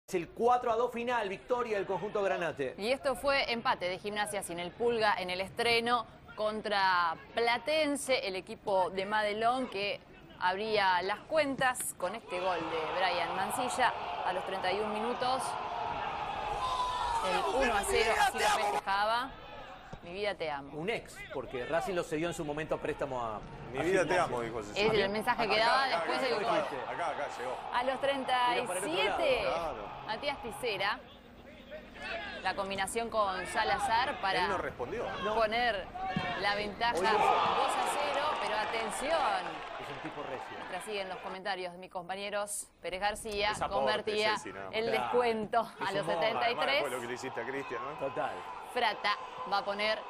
Es el 4-2 final, victoria del conjunto Granate. Y esto fue empate de Gimnasia sin el Pulga en el estreno contra Platense, el equipo de Madelón que abría las cuentas con este gol de Brian Mancilla a los 31 minutos. El 1-0, así lo festejaba. Mi vida te amo. Un ex, porque Racing lo cedió en su momento a préstamo a Mi vida te amo, dijo ese. Es el mensaje que daba después del gol. Acá llegó. A los 37, claro. Matías Tisera, la combinación con Salazar para Él no respondió. poner la ventaja 2-0, pero atención. Es un tipo recio. Mientras siguen los comentarios de mis compañeros, Pérez García Es aporte, convertía Ceci, nada más. el Claro. descuento a Es los humor. Además, 73. fue lo que le hiciste a Cristian, ¿no? Total. Frata va a poner